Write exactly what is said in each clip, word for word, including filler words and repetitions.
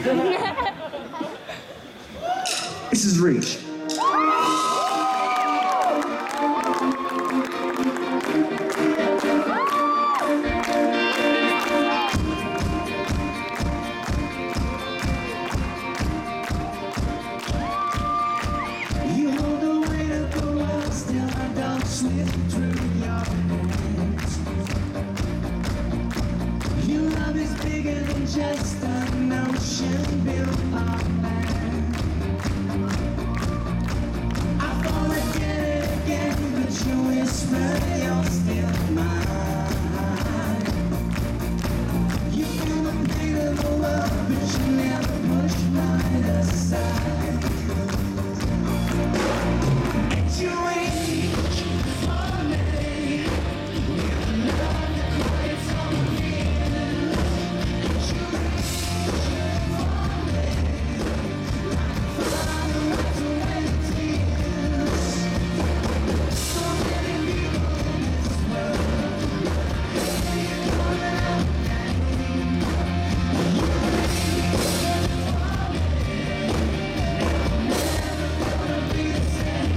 This is Reach. You hold the weight of the world, still I don't slip through your hands. Your love is bigger than just an ocean built on land. I fall again and again, but you whisper you're still mine. You feel the pain of the world, but you never push mine aside. And you reach for me with love that quiets all the fears. And you reach for me like a father wipes away the tears. So many people in this world, here you calling out my name. You reach for me, and I'm never gonna be the same.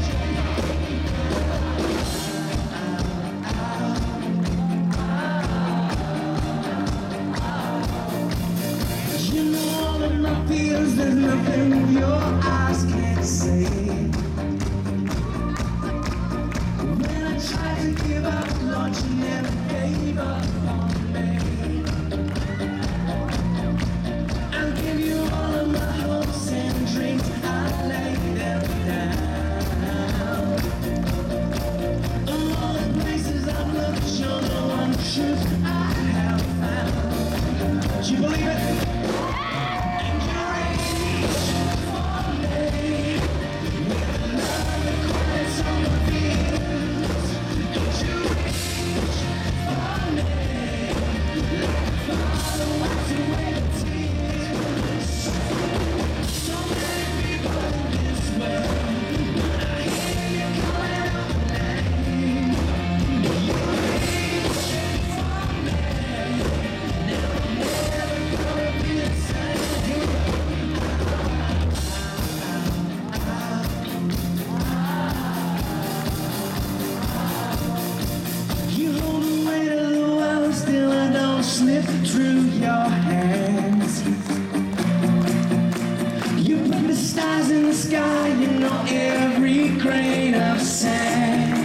You know all of my fears, there's nothing your eyes can't see. When I tried to give up, Lord, you never gave up on me. I'll give you all of my hopes and dreams, I'll lay them down. Of all the places I've looked, you're the one truth I have found. Do you believe it? And you reach for me with a love that quiets all the fears. And you reach for me like a father wipes away the tears. So many people in this world, but I hear you calling out my name. You reach for me, now I'm never gonna be the same. You hold the weight of the world, still I don't slip through your hands. You put the stars in the sky, you know every grain of sand.